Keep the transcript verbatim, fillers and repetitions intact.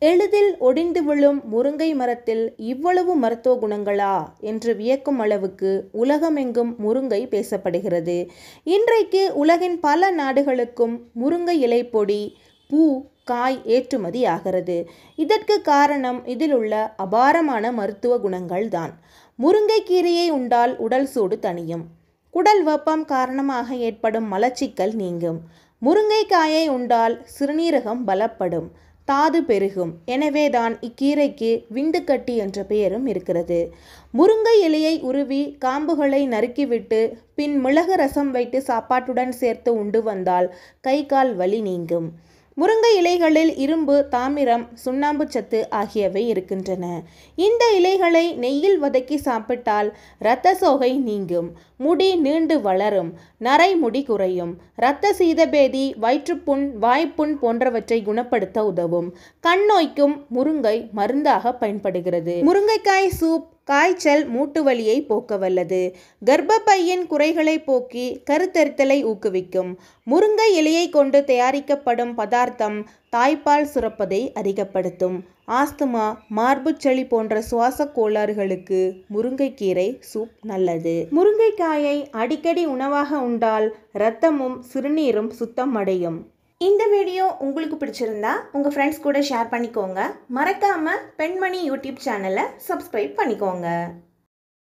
எளிதில் ஒடிந்து விழும் முருங்கை மரத்தில் இவ்வளவு மருத்துவ குணங்களா என்று வியக்கும் அளவுக்கு உலகமெங்கும் முருங்கை பேசப்படுகிறது. இன்றைக்கு உலகின் பல நாடுகளுக்கும் முருங்கை இலை பொடி, பூ, காய் ஏற்றுமதி ஆகிறது. இதற்கு காரணம் இதில் உள்ள அபாரமான மருத்துவ குணங்கள் தான். முருங்கைக்கீரையை உண்டால் உடல் சூடு தணியும். குடல் வெப்பம் காரணமாக ஏற்படும் மலச்சிக்கல் நீங்கும். முருங்கைக்காயை உண்டால் சிறுநீரகம் பலப்படும், தாது பெருகும். எனவேதான் இக்கீரைக்கு விந்துக்கட்டி என்ற பெயரும் இருக்கிறது. முருங்கை இலையை உருவி காம்புகளை நறுக்கிவிட்டு பின் மிளகு ரசம் வைத்து சாப்பாட்டுடன் சேர்த்து உண்டு வந்தால் கை கால் வலி நீங்கும். முருங்கை இலைகளில் இரும்பு, தாமிரம், சுண்ணாம்பு சத்து ஆகியவை இருக்கின்றன. இந்த இலைகளை நெய்யில் வதக்கி சாப்பிட்டால் இரத்த சோகை நீங்கும், முடி நீண்டு வளரும், நரை முடி குறையும், இரத்த சீதபேதி, வயிற்றுப்புண், வாய்ப்புண் போன்றவற்றை குணப்படுத்த உதவும். கண் நோய்க்கும் முருங்கை மருந்தாக பயன்படுகிறது. முருங்கைக்காய் சூப் காய்ச்சல், மூட்டு வலியை போக்க வல்லது. கர்ப்பப்பையின் குறைகளை போக்கி கருத்தரித்தலை ஊக்குவிக்கும். முருங்கை இலையை கொண்டு தயாரிக்கப்படும் பதார்த்தம் தாய்ப்பால் சுரப்பதை அதிகப்படுத்தும். ஆஸ்துமா, மார்புச்சளி போன்ற சுவாச கோளாறுகளுக்கு முருங்கைக்கீரை சூப் நல்லது. முருங்கைக்காயை அடிக்கடி உணவாக உண்டால் இரத்தமும் சிறுநீரும் சுத்தம் அடையும். இந்த வீடியோ உங்களுக்கு பிடிச்சிருந்தா உங்கள் ஃப்ரெண்ட்ஸ் கூட ஷேர் பண்ணிக்கோங்க. மறக்காமல் பெண்மணி யூடியூப் சேனலை சப்ஸ்கிரைப் பண்ணிக்கோங்க.